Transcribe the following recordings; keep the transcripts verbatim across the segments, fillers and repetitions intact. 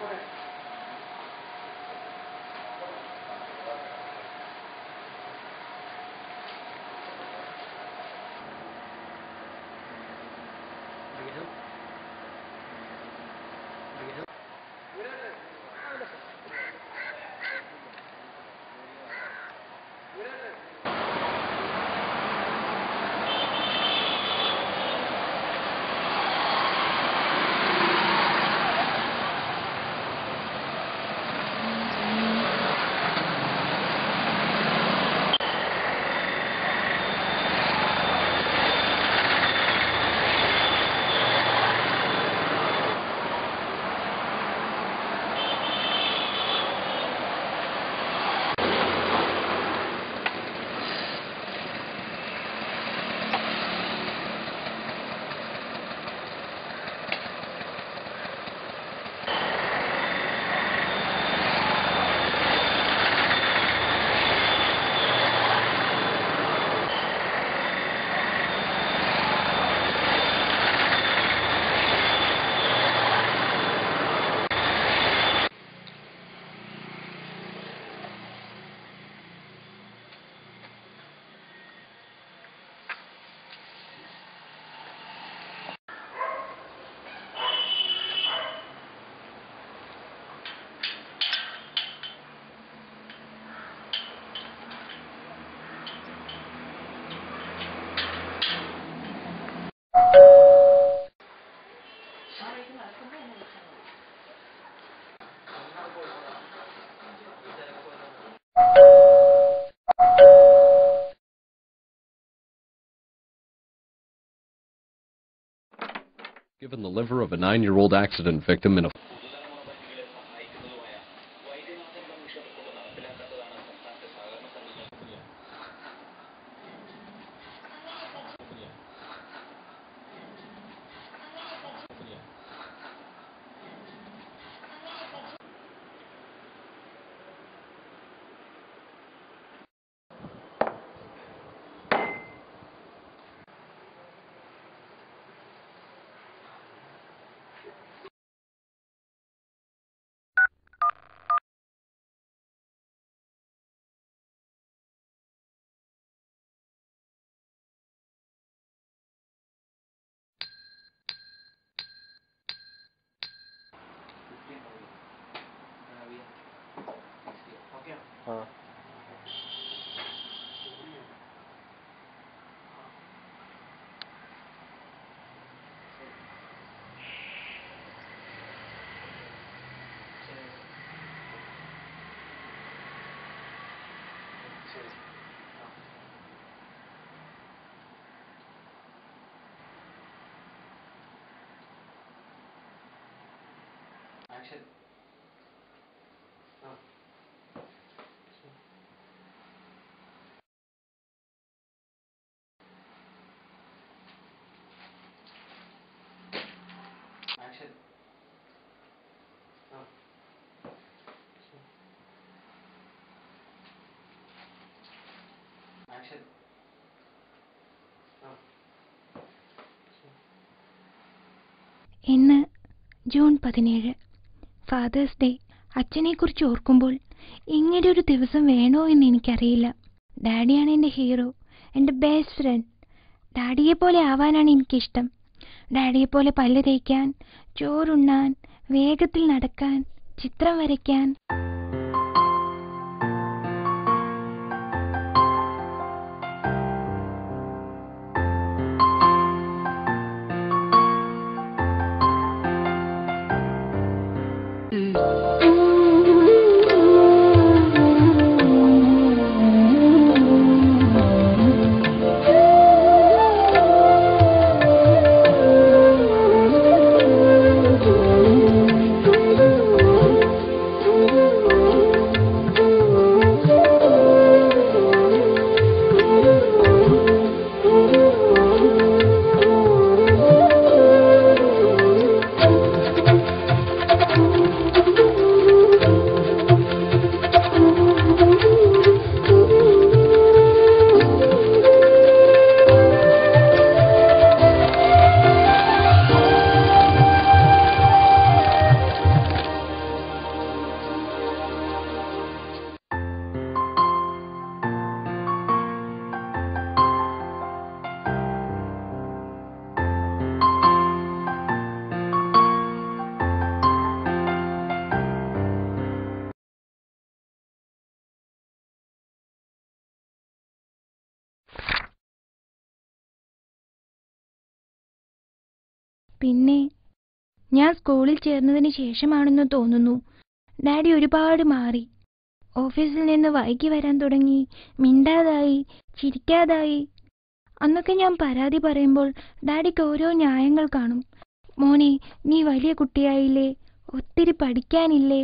Given the liver of a nine-year-old accident victim in a हाँ Action. Oh. Action. Oh. Action. Oh. ഇന്ന് June പതിനേഴ് father's day. അച്ഛനെക്കുറിച്ച് ഓർക്കുമ്പോൾ ഇങ്ങനെ ഒരു ദിവസം വേണോ എന്ന് എനിക്കറിയില്ല. ഡാഡിയാണ് എൻ്റെ ഹീറോ, എൻ്റെ ബെസ്റ്റ് ഫ്രണ്ട്. ഡാഡിയെപ്പോലെ ആവാനാണ് എനിക്കിഷ്ടം. ഡാഡിയെപ്പോലെ പല്ല് തേക്കാൻ, ചോറുണ്ണാൻ, വേഗത്തിൽ നടക്കാൻ, ചിത്രം വരയ്ക്കാൻ. പിന്നെ ഞാൻ സ്കൂളിൽ ചേർന്നതിന് ശേഷമാണെന്ന് തോന്നുന്നു ഡാഡി ഒരുപാട് മാറി. ഓഫീസിൽ നിന്ന് വൈകി വരാൻ തുടങ്ങി, മിണ്ടാതായി, ചിരിക്കാതായി. അന്നൊക്കെ ഞാൻ പരാതി പറയുമ്പോൾ ഡാഡിക്ക് ഓരോ ന്യായങ്ങൾ കാണും. മോനെ, നീ വലിയ കുട്ടിയായില്ലേ, ഒത്തിരി പഠിക്കാനില്ലേ.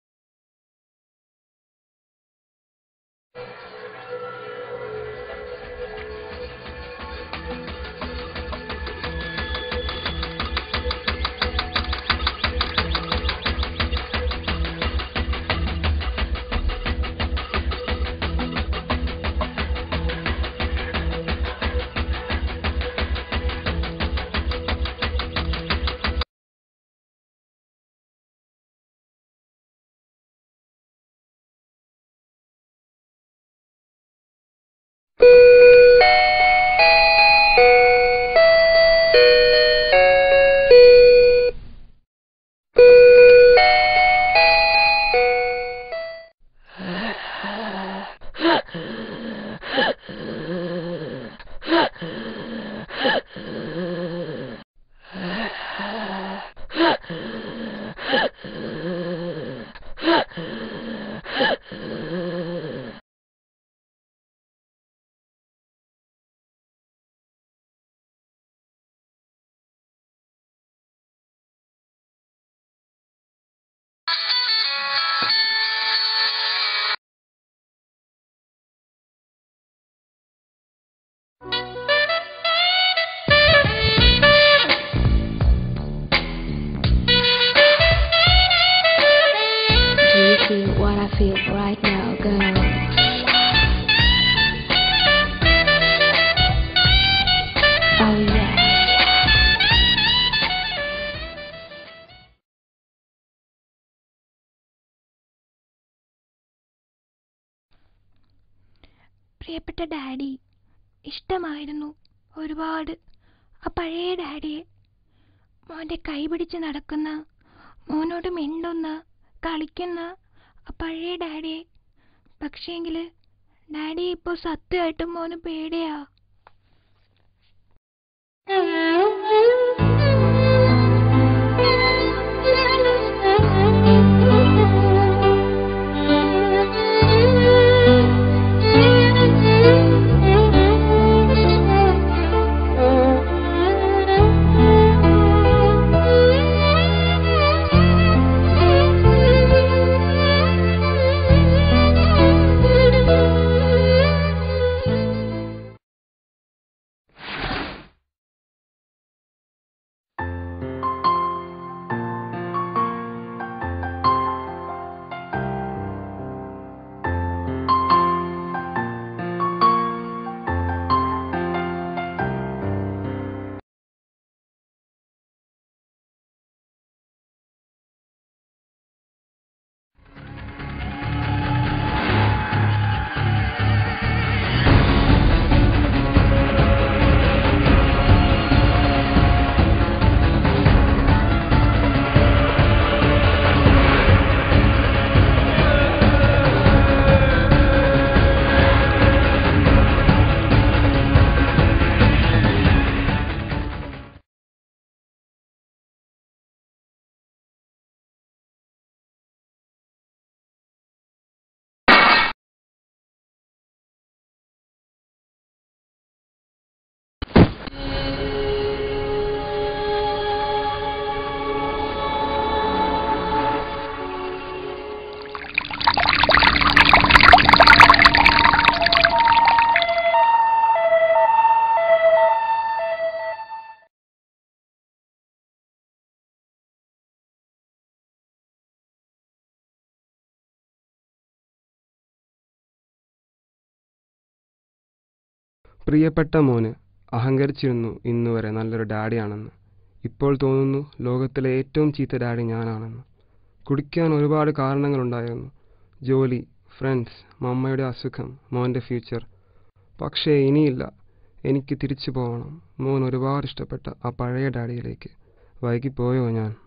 What I feel right now, girl. Oh yeah. പ്രിയപ്പെട്ട ഡാഡി, ഇഷ്ടമായിരുന്നു ഒരുപാട് ആ പഴയ ഡാഡിയെ. മോൻ്റെ കൈ പിടിച്ച് നടക്കുന്ന, മോനോട് മിണ്ടുന്ന, കളിക്കുന്ന ആ പഴയ ഡാഡിയെ. പക്ഷേങ്കിൽ ഡാഡി ഇപ്പോൾ സത്യമായിട്ടും മോന് പേടിയാ. പ്രിയപ്പെട്ട മോന് അഹങ്കരിച്ചിരുന്നു ഇന്നുവരെ നല്ലൊരു ഡാഡിയാണെന്ന്. ഇപ്പോൾ തോന്നുന്നു ലോകത്തിലെ ഏറ്റവും ചീത്ത ഡാഡി ഞാനാണെന്ന്. കുടിക്കാൻ ഒരുപാട് കാരണങ്ങളുണ്ടായിരുന്നു. ജോലി, ഫ്രണ്ട്സ്, മമ്മയുടെ അസുഖം, മോൻ്റെ ഫ്യൂച്ചർ. പക്ഷേ ഇനിയില്ല. എനിക്ക് തിരിച്ചു പോകണം. മോൻ ഒരുപാട് ഇഷ്ടപ്പെട്ട ആ പഴയ ഡാഡിയിലേക്ക്. വൈകിപ്പോയോ ഞാൻ?